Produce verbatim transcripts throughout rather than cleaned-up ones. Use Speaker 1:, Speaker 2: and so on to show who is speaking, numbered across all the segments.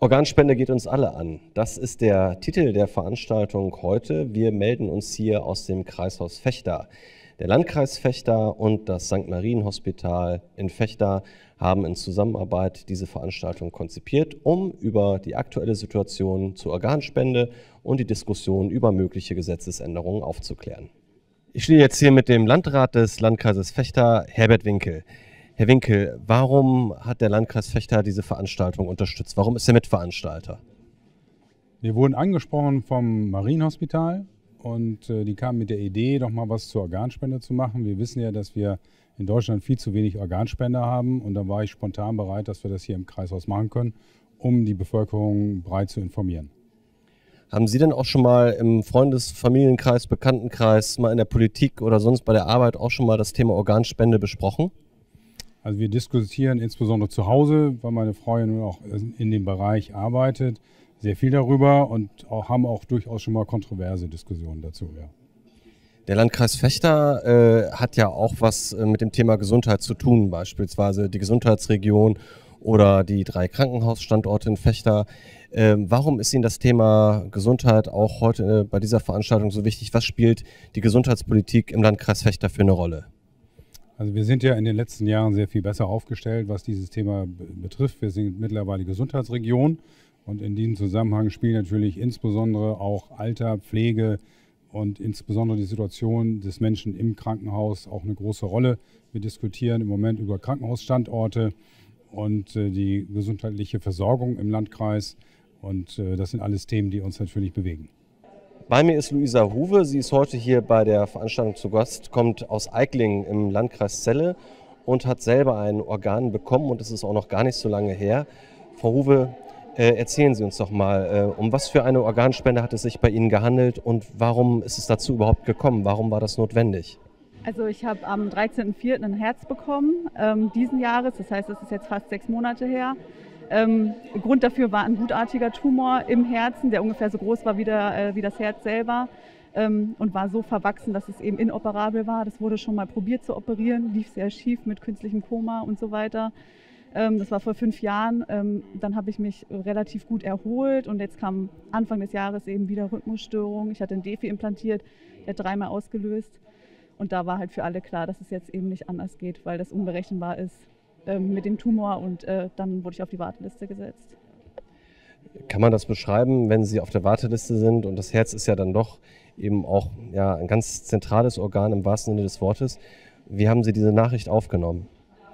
Speaker 1: Organspende geht uns alle an. Das ist der Titel der Veranstaltung heute. Wir melden uns hier aus dem Kreishaus Vechta. Der Landkreis Vechta und das Sankt Marien Hospital in Vechta haben in Zusammenarbeit diese Veranstaltung konzipiert, um über die aktuelle Situation zur Organspende und die Diskussion über mögliche Gesetzesänderungen aufzuklären. Ich stehe jetzt hier mit dem Landrat des Landkreises Vechta, Herbert Winkel. Herr Winkel, warum hat der Landkreis Vechta diese Veranstaltung unterstützt? Warum ist er Mitveranstalter?
Speaker 2: Wir wurden angesprochen vom Marienhospital und äh, die kamen mit der Idee, doch mal was zur Organspende zu machen. Wir wissen ja, dass wir in Deutschland viel zu wenig Organspender haben und da war ich spontan bereit, dass wir das hier im Kreishaus machen können, um die Bevölkerung breit zu informieren.
Speaker 1: Haben Sie denn auch schon mal im Freundes-, Familienkreis, Bekanntenkreis, mal in der Politik oder sonst bei der Arbeit auch schon mal das Thema Organspende besprochen?
Speaker 2: Also wir diskutieren insbesondere zu Hause, weil meine Frau ja nun auch in dem Bereich arbeitet, sehr viel darüber und auch, haben auch durchaus schon mal kontroverse Diskussionen dazu. Ja.
Speaker 1: Der Landkreis Vechta äh, hat ja auch was äh, mit dem Thema Gesundheit zu tun, beispielsweise die Gesundheitsregion oder die drei Krankenhausstandorte in Vechta. Äh, warum ist Ihnen das Thema Gesundheit auch heute äh, bei dieser Veranstaltung so wichtig? Was spielt die Gesundheitspolitik im Landkreis Vechta für eine Rolle?
Speaker 2: Also wir sind ja in den letzten Jahren sehr viel besser aufgestellt, was dieses Thema betrifft. Wir sind mittlerweile Gesundheitsregion und in diesem Zusammenhang spielen natürlich insbesondere auch Alter, Pflege und insbesondere die Situation des Menschen im Krankenhaus auch eine große Rolle. Wir diskutieren im Moment über Krankenhausstandorte und die gesundheitliche Versorgung im Landkreis und das sind alles Themen, die uns natürlich bewegen.
Speaker 1: Bei mir ist Luisa Huwe, sie ist heute hier bei der Veranstaltung zu Gast, kommt aus Eiklingen im Landkreis Celle und hat selber ein Organ bekommen und es ist auch noch gar nicht so lange her. Frau Huwe, äh, erzählen Sie uns doch mal, äh, um was für eine Organspende hat es sich bei Ihnen gehandelt und warum ist es dazu überhaupt gekommen? Warum war das notwendig?
Speaker 3: Also ich habe am dreizehnten vierten ein Herz bekommen, ähm, diesen Jahres, das heißt, es ist jetzt fast sechs Monate her. Ähm, Grund dafür war ein gutartiger Tumor im Herzen, der ungefähr so groß war wie, der, äh, wie das Herz selber ähm, und war so verwachsen, dass es eben inoperabel war. Das wurde schon mal probiert zu operieren, lief sehr schief mit künstlichem Koma und so weiter. Ähm, das war vor fünf Jahren. Ähm, dann habe ich mich relativ gut erholt und jetzt kam Anfang des Jahres eben wieder Rhythmusstörung. Ich hatte einen Defi implantiert, der hat dreimal ausgelöst und da war halt für alle klar, dass es jetzt eben nicht anders geht, weil das unberechenbar ist mit dem Tumor und äh, dann wurde ich auf die Warteliste gesetzt.
Speaker 1: Kann man das beschreiben, wenn Sie auf der Warteliste sind und das Herz ist ja dann doch eben auch ja, ein ganz zentrales Organ im wahrsten Sinne des Wortes. Wie haben Sie diese Nachricht aufgenommen?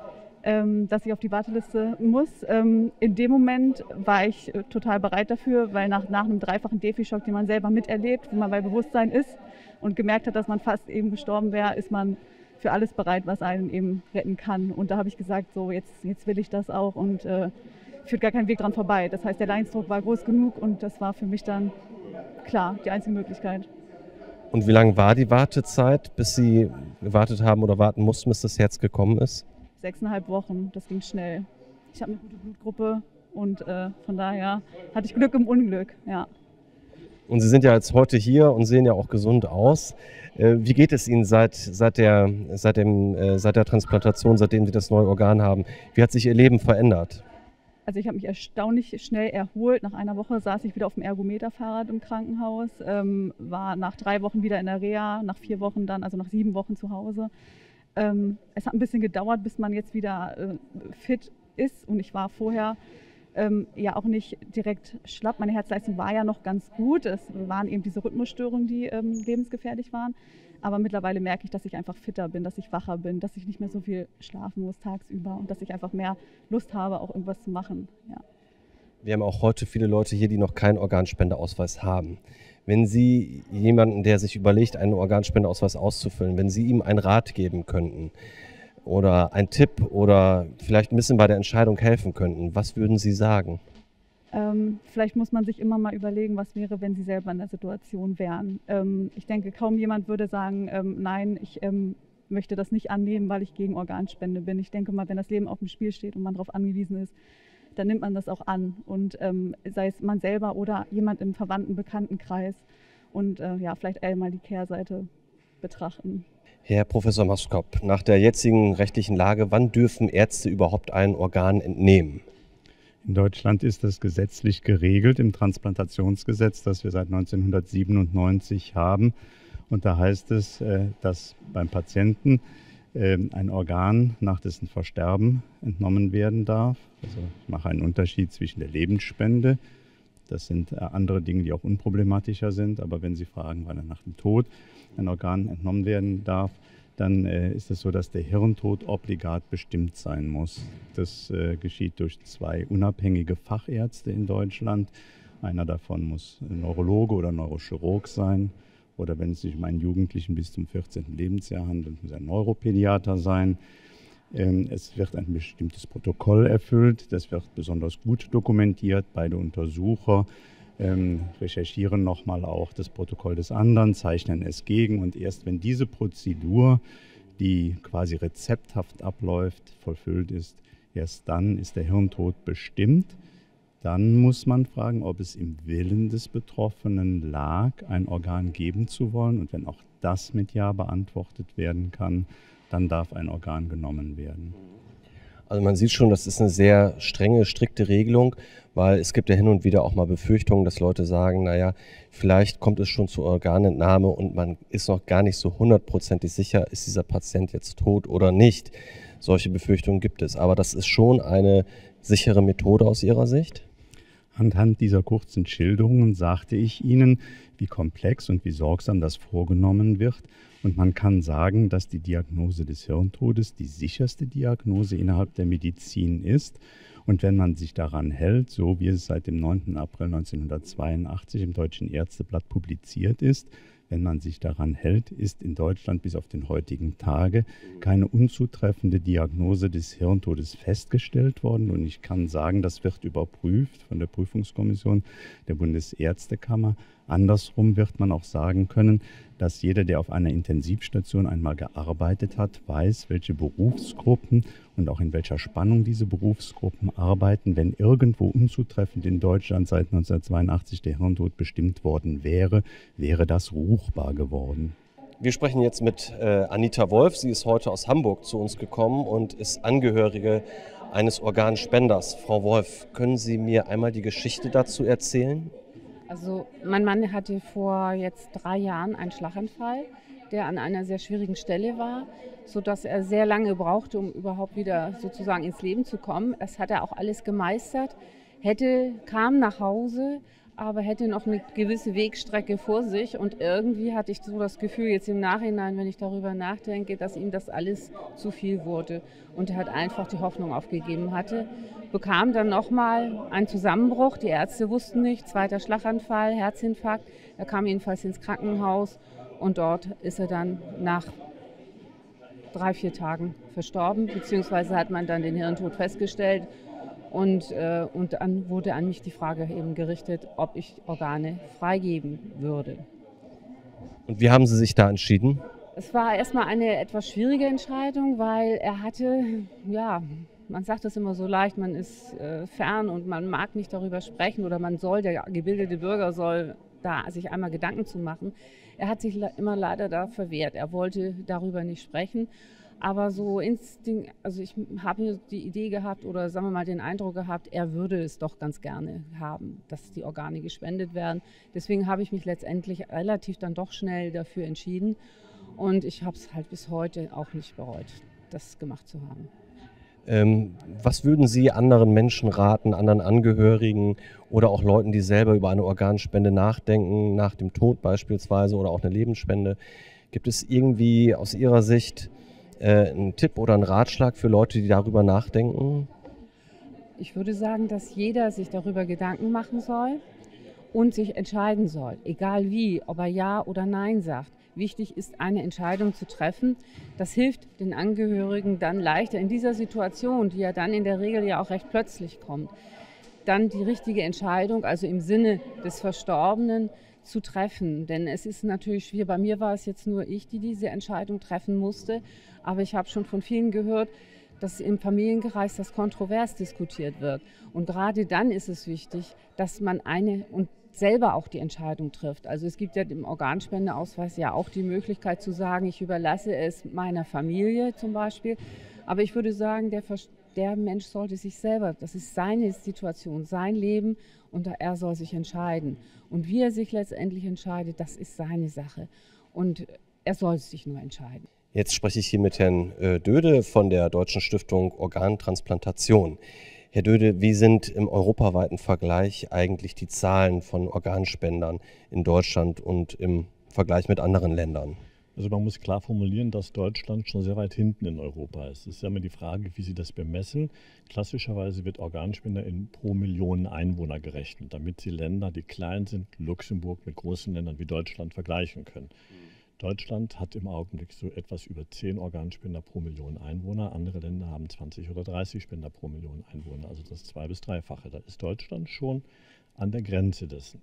Speaker 3: Ähm, dass ich auf die Warteliste muss. Ähm, in dem Moment war ich äh, total bereit dafür, weil nach, nach einem dreifachen Defi-Schock, den man selber miterlebt, wo man bei Bewusstsein ist und gemerkt hat, dass man fast eben gestorben wäre, ist man für alles bereit, was einen eben retten kann. Und da habe ich gesagt, so jetzt, jetzt will ich das auch und äh, führt gar kein Weg dran vorbei. Das heißt, der Leidensdruck war groß genug und das war für mich dann klar die einzige Möglichkeit.
Speaker 1: Und wie lange war die Wartezeit, bis Sie gewartet haben oder warten mussten, bis das Herz gekommen ist?
Speaker 3: Sechseinhalb Wochen, das ging schnell. Ich habe eine gute Blutgruppe und äh, von daher hatte ich Glück im Unglück, ja.
Speaker 1: Und Sie sind ja jetzt heute hier und sehen ja auch gesund aus. Wie geht es Ihnen seit, seit, der, seit, dem, seit der Transplantation, seitdem Sie das neue Organ haben? Wie hat sich Ihr Leben verändert?
Speaker 3: Also ich habe mich erstaunlich schnell erholt. Nach einer Woche saß ich wieder auf dem Ergometerfahrrad im Krankenhaus, ähm, war nach drei Wochen wieder in der Reha, nach vier Wochen dann, also nach sieben Wochen zu Hause. Ähm, es hat ein bisschen gedauert, bis man jetzt wieder äh, fit ist und ich war vorher Ähm, ja auch nicht direkt schlapp. Meine Herzleistung war ja noch ganz gut. Es waren eben diese Rhythmusstörungen, die ähm, lebensgefährlich waren. Aber mittlerweile merke ich, dass ich einfach fitter bin, dass ich wacher bin, dass ich nicht mehr so viel schlafen muss tagsüber und dass ich einfach mehr Lust habe, auch irgendwas zu machen. Ja.
Speaker 1: Wir haben auch heute viele Leute hier, die noch keinen Organspendeausweis haben. Wenn Sie jemanden, der sich überlegt, einen Organspendeausweis auszufüllen, wenn Sie ihm einen Rat geben könnten, oder ein Tipp oder vielleicht ein bisschen bei der Entscheidung helfen könnten, was würden Sie sagen?
Speaker 3: Ähm, vielleicht muss man sich immer mal überlegen, was wäre, wenn Sie selber in der Situation wären. Ähm, ich denke, kaum jemand würde sagen, ähm, nein, ich ähm, möchte das nicht annehmen, weil ich gegen Organspende bin. Ich denke mal, wenn das Leben auf dem Spiel steht und man darauf angewiesen ist, dann nimmt man das auch an. Und ähm, sei es man selber oder jemand im verwandten Bekanntenkreis. Und äh, ja, vielleicht einmal die Kehrseite betrachten.
Speaker 1: Herr Professor Maskop, nach der jetzigen rechtlichen Lage, wann dürfen Ärzte überhaupt ein Organ entnehmen?
Speaker 4: In Deutschland ist das gesetzlich geregelt im Transplantationsgesetz, das wir seit neunzehnhundertsiebenundneunzig haben. Und da heißt es, dass beim Patienten ein Organ nach dessen Versterben entnommen werden darf. Also ich mache einen Unterschied zwischen der Lebensspende. Das sind andere Dinge, die auch unproblematischer sind. Aber wenn Sie fragen, wann er nach dem Tod ein Organ entnommen werden darf, dann äh, ist es so, dass der Hirntod obligat bestimmt sein muss. Das äh, geschieht durch zwei unabhängige Fachärzte in Deutschland. Einer davon muss Neurologe oder Neurochirurg sein. Oder wenn es sich um einen Jugendlichen bis zum vierzehnten Lebensjahr handelt, muss er Neuropädiater sein. Ähm, es wird ein bestimmtes Protokoll erfüllt. Das wird besonders gut dokumentiert. Beide Untersucher ähm, recherchieren nochmal auch das Protokoll des anderen, zeichnen es gegen. Und erst wenn diese Prozedur, die quasi rezepthaft abläuft, vollfüllt ist, erst dann ist der Hirntod bestimmt. Dann muss man fragen, ob es im Willen des Betroffenen lag, ein Organ geben zu wollen. Und wenn auch das mit Ja beantwortet werden kann, dann darf ein Organ genommen werden.
Speaker 1: Also man sieht schon, das ist eine sehr strenge, strikte Regelung, weil es gibt ja hin und wieder auch mal Befürchtungen, dass Leute sagen, naja, vielleicht kommt es schon zur Organentnahme und man ist noch gar nicht so hundertprozentig sicher, ist dieser Patient jetzt tot oder nicht. Solche Befürchtungen gibt es, aber das ist schon eine sichere Methode aus Ihrer Sicht?
Speaker 4: Anhand dieser kurzen Schilderungen sagte ich Ihnen, wie komplex und wie sorgsam das vorgenommen wird. Und man kann sagen, dass die Diagnose des Hirntodes die sicherste Diagnose innerhalb der Medizin ist. Und wenn man sich daran hält, so wie es seit dem neunten April neunzehnhundertzweiundachtzig im Deutschen Ärzteblatt publiziert ist, wenn man sich daran hält, ist in Deutschland bis auf den heutigen Tage keine unzutreffende Diagnose des Hirntodes festgestellt worden. Und ich kann sagen, das wird überprüft von der Prüfungskommission der Bundesärztekammer. Andersrum wird man auch sagen können, dass jeder, der auf einer Intensivstation einmal gearbeitet hat, weiß, welche Berufsgruppen und auch in welcher Spannung diese Berufsgruppen arbeiten. Wenn irgendwo unzutreffend in Deutschland seit neunzehnhundertzweiundachtzig der Hirntod bestimmt worden wäre, wäre das ruchbar geworden.
Speaker 1: Wir sprechen jetzt mit äh, Anita Wolf. Sie ist heute aus Hamburg zu uns gekommen und ist Angehörige eines Organspenders. Frau Wolf, können Sie mir einmal die Geschichte dazu erzählen?
Speaker 5: Also mein Mann hatte vor jetzt drei Jahren einen Schlaganfall, der an einer sehr schwierigen Stelle war, sodass er sehr lange brauchte, um überhaupt wieder sozusagen ins Leben zu kommen. Das hat er auch alles gemeistert, hätte, kam nach Hause, aber hätte noch eine gewisse Wegstrecke vor sich. Und irgendwie hatte ich so das Gefühl, jetzt im Nachhinein, wenn ich darüber nachdenke, dass ihm das alles zu viel wurde. Und er hat einfach die Hoffnung aufgegeben hatte. Bekam dann nochmal einen Zusammenbruch. Die Ärzte wussten nicht, zweiter Schlaganfall, Herzinfarkt. Er kam jedenfalls ins Krankenhaus und dort ist er dann nach drei, vier Tagen verstorben. Beziehungsweise hat man dann den Hirntod festgestellt. Und, äh, und dann wurde an mich die Frage eben gerichtet, ob ich Organe freigeben würde.
Speaker 1: Und wie haben Sie sich da entschieden?
Speaker 5: Es war erstmal eine etwas schwierige Entscheidung, weil er hatte, ja, man sagt das immer so leicht, man ist äh, fern und man mag nicht darüber sprechen oder man soll, der gebildete Bürger soll da sich einmal Gedanken zu machen. Er hat sich immer leider da verwehrt, er wollte darüber nicht sprechen. Aber so Instinkt, also ich habe die Idee gehabt oder sagen wir mal den Eindruck gehabt, er würde es doch ganz gerne haben, dass die Organe gespendet werden. Deswegen habe ich mich letztendlich relativ dann doch schnell dafür entschieden und ich habe es halt bis heute auch nicht bereut, das gemacht zu haben.
Speaker 1: Ähm, was würden Sie anderen Menschen raten, anderen Angehörigen oder auch Leuten, die selber über eine Organspende nachdenken, nach dem Tod beispielsweise oder auch eine Lebensspende? Gibt es irgendwie aus Ihrer Sicht äh, einen Tipp oder einen Ratschlag für Leute, die darüber nachdenken?
Speaker 5: Ich würde sagen, dass jeder sich darüber Gedanken machen soll und sich entscheiden soll, egal wie, ob er Ja oder Nein sagt. Wichtig ist, eine Entscheidung zu treffen. Das hilft den Angehörigen dann leichter in dieser Situation, die ja dann in der Regel ja auch recht plötzlich kommt, dann die richtige Entscheidung, also im Sinne des Verstorbenen, zu treffen. Denn es ist natürlich schwierig, bei mir war es jetzt nur ich, die diese Entscheidung treffen musste, aber ich habe schon von vielen gehört, dass im Familienkreis das kontrovers diskutiert wird. Und gerade dann ist es wichtig, dass man eine und selber auch die Entscheidung trifft. Also es gibt ja im Organspendeausweis ja auch die Möglichkeit zu sagen, ich überlasse es meiner Familie zum Beispiel. Aber ich würde sagen, der, der Mensch sollte sich selber, das ist seine Situation, sein Leben und er soll sich entscheiden. Und wie er sich letztendlich entscheidet, das ist seine Sache. Und er soll sich nur entscheiden.
Speaker 1: Jetzt spreche ich hier mit Herrn Döde von der Deutschen Stiftung Organtransplantation. Herr Döde, wie sind im europaweiten Vergleich eigentlich die Zahlen von Organspendern in Deutschland und im Vergleich mit anderen Ländern?
Speaker 6: Also man muss klar formulieren, dass Deutschland schon sehr weit hinten in Europa ist. Es ist ja immer die Frage, wie Sie das bemessen. Klassischerweise wird Organspender in pro Million Einwohner gerechnet, damit Sie Länder, die klein sind, Luxemburg mit großen Ländern wie Deutschland vergleichen können. Deutschland hat im Augenblick so etwas über zehn Organspender pro Million Einwohner. Andere Länder haben zwanzig oder dreißig Spender pro Million Einwohner, also das zwei- bis dreifache. Da ist Deutschland schon an der Grenze dessen.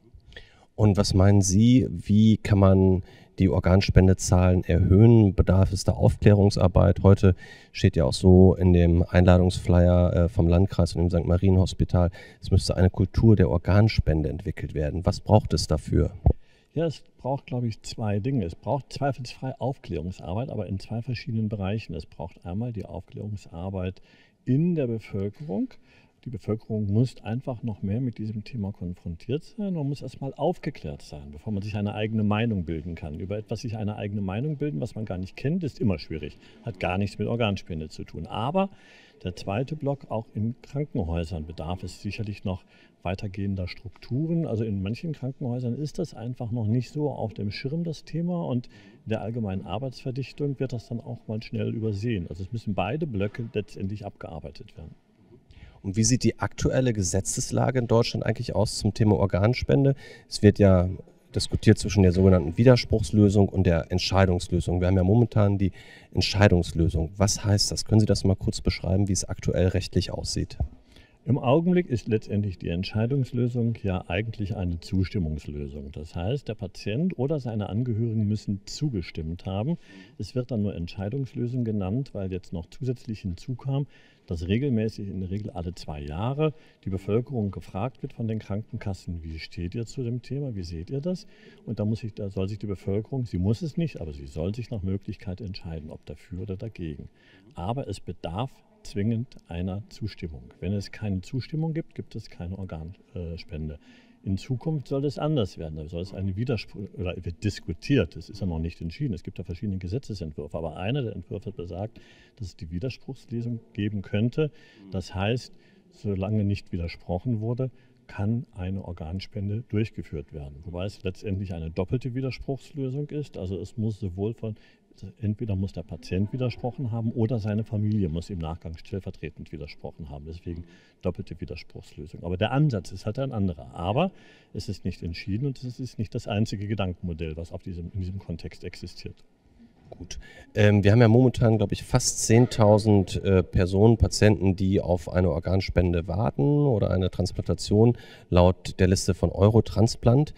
Speaker 1: Und was meinen Sie, wie kann man die Organspendezahlen erhöhen? Bedarf es da Aufklärungsarbeit? Heute steht ja auch so in dem Einladungsflyer vom Landkreis und dem Sankt Marien Hospital, es müsste eine Kultur der Organspende entwickelt werden. Was braucht es dafür?
Speaker 6: Ja, es braucht, glaube ich, zwei Dinge. Es braucht zweifelsfrei Aufklärungsarbeit, aber in zwei verschiedenen Bereichen. Es braucht einmal die Aufklärungsarbeit in der Bevölkerung. Die Bevölkerung muss einfach noch mehr mit diesem Thema konfrontiert sein. Man muss erstmal aufgeklärt sein, bevor man sich eine eigene Meinung bilden kann. Über etwas sich eine eigene Meinung bilden, was man gar nicht kennt, ist immer schwierig. Hat gar nichts mit Organspende zu tun. Aber der zweite Block, auch in Krankenhäusern bedarf es sicherlich noch weitergehender Strukturen. Also in manchen Krankenhäusern ist das einfach noch nicht so auf dem Schirm, das Thema. Und in der allgemeinen Arbeitsverdichtung wird das dann auch mal schnell übersehen. Also es müssen beide Blöcke letztendlich abgearbeitet werden.
Speaker 1: Und wie sieht die aktuelle Gesetzeslage in Deutschland eigentlich aus zum Thema Organspende? Es wird ja diskutiert zwischen der sogenannten Widerspruchslösung und der Entscheidungslösung. Wir haben ja momentan die Entscheidungslösung. Was heißt das? Können Sie das mal kurz beschreiben, wie es aktuell rechtlich aussieht?
Speaker 6: Im Augenblick ist letztendlich die Entscheidungslösung ja eigentlich eine Zustimmungslösung. Das heißt, der Patient oder seine Angehörigen müssen zugestimmt haben. Es wird dann nur Entscheidungslösung genannt, weil jetzt noch zusätzlich hinzukam, dass regelmäßig, in der Regel alle zwei Jahre, die Bevölkerung gefragt wird von den Krankenkassen, wie steht ihr zu dem Thema, wie seht ihr das? Und da, muss ich, da soll sich die Bevölkerung, sie muss es nicht, aber sie soll sich nach Möglichkeit entscheiden, ob dafür oder dagegen. Aber es bedarf zwingend einer Zustimmung. Wenn es keine Zustimmung gibt, gibt es keine Organspende. In Zukunft soll es anders werden. Da soll es eine Widerspruch, oder wird diskutiert, das ist ja noch nicht entschieden. Es gibt ja verschiedene Gesetzesentwürfe, aber einer der Entwürfe besagt, dass es die Widerspruchslesung geben könnte. Das heißt, solange nicht widersprochen wurde, kann eine Organspende durchgeführt werden. Wobei es letztendlich eine doppelte Widerspruchslösung ist. Also es muss sowohl von Entweder muss der Patient widersprochen haben oder seine Familie muss im Nachgang stellvertretend widersprochen haben. Deswegen doppelte Widerspruchslösung. Aber der Ansatz ist halt ein anderer. Aber es ist nicht entschieden und es ist nicht das einzige Gedankenmodell, was auf diesem, in diesem Kontext existiert.
Speaker 1: Gut. Ähm, wir haben ja momentan, glaube ich, fast zehntausend äh, Personen, Patienten, die auf eine Organspende warten oder eine Transplantation laut der Liste von Eurotransplant.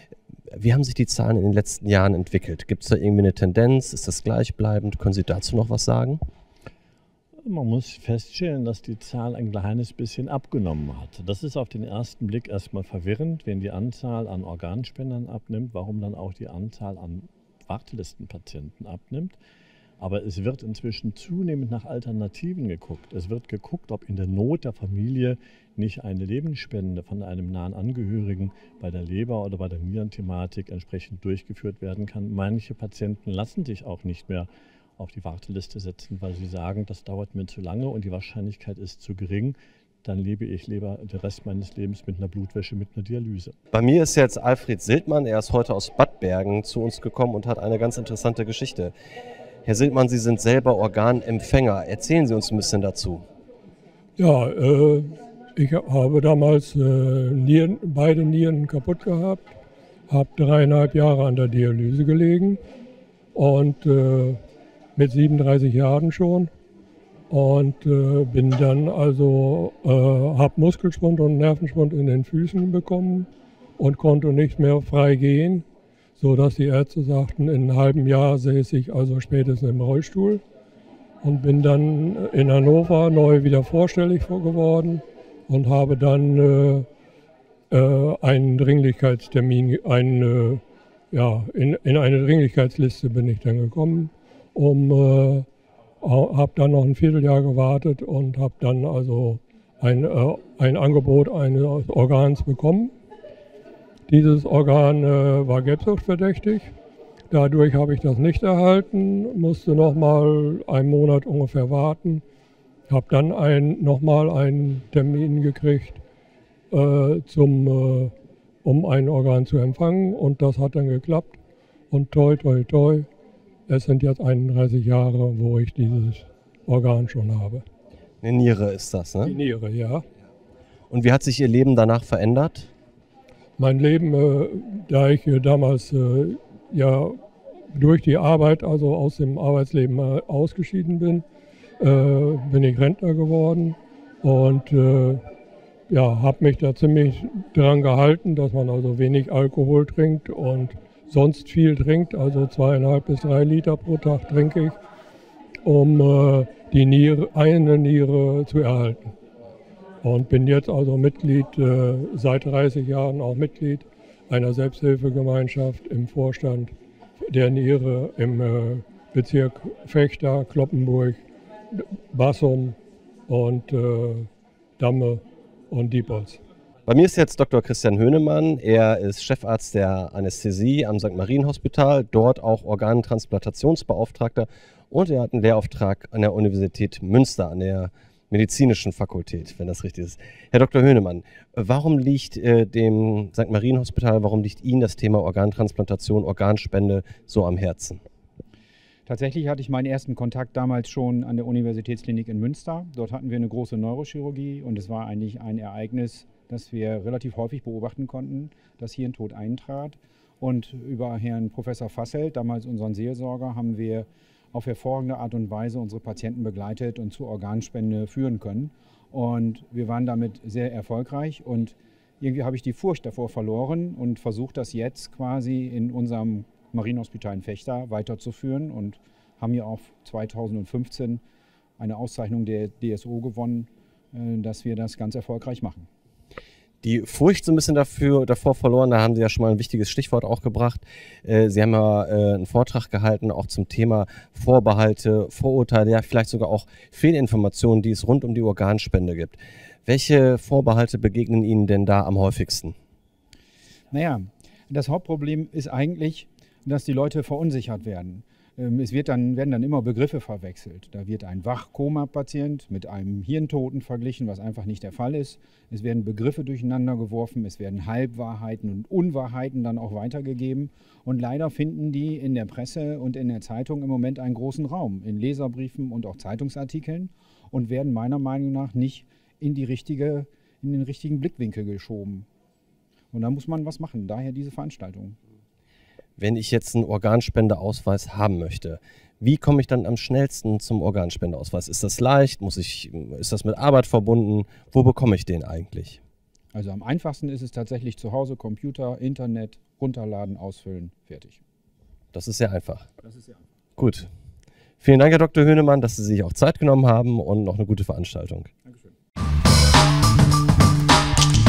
Speaker 1: Wie haben sich die Zahlen in den letzten Jahren entwickelt? Gibt es da irgendwie eine Tendenz? Ist das gleichbleibend? Können Sie dazu noch was sagen?
Speaker 6: Man muss feststellen, dass die Zahl ein kleines bisschen abgenommen hat. Das ist auf den ersten Blick erstmal verwirrend, wenn die Anzahl an Organspendern abnimmt, warum dann auch die Anzahl an Wartelistenpatienten abnimmt. Aber es wird inzwischen zunehmend nach Alternativen geguckt. Es wird geguckt, ob in der Not der Familie nicht eine Lebensspende von einem nahen Angehörigen bei der Leber- oder bei der Nierenthematik entsprechend durchgeführt werden kann. Manche Patienten lassen sich auch nicht mehr auf die Warteliste setzen, weil sie sagen, das dauert mir zu lange und die Wahrscheinlichkeit ist zu gering. Dann lebe ich lieber den Rest meines Lebens mit einer Blutwäsche, mit einer Dialyse.
Speaker 1: Bei mir ist jetzt Alfred Siltmann. Er ist heute aus Bad Bergen zu uns gekommen und hat eine ganz interessante Geschichte. Herr Siltmann, Sie sind selber Organempfänger. Erzählen Sie uns ein bisschen dazu.
Speaker 7: Ja, äh, ich habe damals äh, Nieren, beide Nieren kaputt gehabt, habe dreieinhalb Jahre an der Dialyse gelegen und äh, mit siebenunddreißig Jahren schon und äh, bin dann also, äh, habe Muskelschwund und Nervenschwund in den Füßen bekommen und konnte nicht mehr frei gehen, sodass die Ärzte sagten, in einem halben Jahr säße ich also spätestens im Rollstuhl und bin dann in Hannover neu wieder vorstellig geworden und habe dann äh, äh, einen Dringlichkeitstermin, einen, äh, ja, in, in eine Dringlichkeitsliste bin ich dann gekommen, um äh, habe dann noch ein Vierteljahr gewartet und habe dann also ein, äh, ein Angebot eines Organs bekommen. Dieses Organ äh, war gelbsuchtverdächtig. Dadurch habe ich das nicht erhalten, musste noch mal einen Monat ungefähr warten. Habe dann ein, noch mal einen Termin gekriegt, äh, zum, äh, um ein Organ zu empfangen, und das hat dann geklappt. Und toi, toi, toi, es sind jetzt einunddreißig Jahre, wo ich dieses Organ schon habe.
Speaker 1: Eine Niere ist das, ne?
Speaker 7: Die Niere, ja.
Speaker 1: Und wie hat sich Ihr Leben danach verändert?
Speaker 7: Mein Leben, äh, da ich äh, damals äh, ja durch die Arbeit, also aus dem Arbeitsleben äh, ausgeschieden bin, äh, bin ich Rentner geworden und äh, ja, habe mich da ziemlich dran gehalten, dass man also wenig Alkohol trinkt und sonst viel trinkt, also zweieinhalb bis drei Liter pro Tag trinke ich, um äh, die Niere, eine Niere zu erhalten. Und bin jetzt also Mitglied, äh, seit dreißig Jahren auch Mitglied einer Selbsthilfegemeinschaft im Vorstand der Niere im äh, Bezirk Vechta, Cloppenburg, Bassum und äh, Damme und Diepholz.
Speaker 1: Bei mir ist jetzt Doktor Christian Höhnemann. Er ist Chefarzt der Anästhesie am Sankt Marien Hospital, dort auch Organtransplantationsbeauftragter, und er hat einen Lehrauftrag an der Universität Münster, an der medizinischen Fakultät, wenn das richtig ist. Herr Doktor Höhnemann, warum liegt äh, dem Sankt Marien Hospital, warum liegt Ihnen das Thema Organtransplantation, Organspende so am Herzen?
Speaker 8: Tatsächlich hatte ich meinen ersten Kontakt damals schon an der Universitätsklinik in Münster. Dort hatten wir eine große Neurochirurgie und es war eigentlich ein Ereignis, das wir relativ häufig beobachten konnten, dass hier ein Tod eintrat. Und über Herrn Professor Fasselt, damals unseren Seelsorger, haben wir auf hervorragende Art und Weise unsere Patienten begleitet und zur Organspende führen können. Und wir waren damit sehr erfolgreich und irgendwie habe ich die Furcht davor verloren und versuche das jetzt quasi in unserem Marienhospital in Vechta weiterzuführen und haben ja auch zweitausendfünfzehn eine Auszeichnung der D S O gewonnen, dass wir das ganz erfolgreich machen.
Speaker 1: Die Furcht so ein bisschen dafür, davor verloren, da haben Sie ja schon mal ein wichtiges Stichwort auch gebracht. Sie haben ja einen Vortrag gehalten, auch zum Thema Vorbehalte, Vorurteile, ja vielleicht sogar auch Fehlinformationen, die es rund um die Organspende gibt. Welche Vorbehalte begegnen Ihnen denn da am häufigsten?
Speaker 8: Naja, das Hauptproblem ist eigentlich, dass die Leute verunsichert werden. Es wird dann, werden dann immer Begriffe verwechselt. Da wird ein Wach-Koma-Patient mit einem Hirntoten verglichen, was einfach nicht der Fall ist. Es werden Begriffe durcheinander geworfen, es werden Halbwahrheiten und Unwahrheiten dann auch weitergegeben. Und leider finden die in der Presse und in der Zeitung im Moment einen großen Raum, in Leserbriefen und auch Zeitungsartikeln, und werden meiner Meinung nach nicht in, die richtige, in den richtigen Blickwinkel geschoben. Und da muss man was machen, daher diese Veranstaltung.
Speaker 1: Wenn ich jetzt einen Organspendeausweis haben möchte, wie komme ich dann am schnellsten zum Organspendeausweis? Ist das leicht? Muss ich, ist das mit Arbeit verbunden? Wo bekomme ich den eigentlich?
Speaker 8: Also am einfachsten ist es tatsächlich zu Hause, Computer, Internet, runterladen, ausfüllen, fertig.
Speaker 1: Das ist sehr einfach.
Speaker 8: Das ist sehr einfach.
Speaker 1: Gut. Vielen Dank, Herr Doktor Höhnemann, dass Sie sich auch Zeit genommen haben, und noch eine gute Veranstaltung.
Speaker 8: Dankeschön.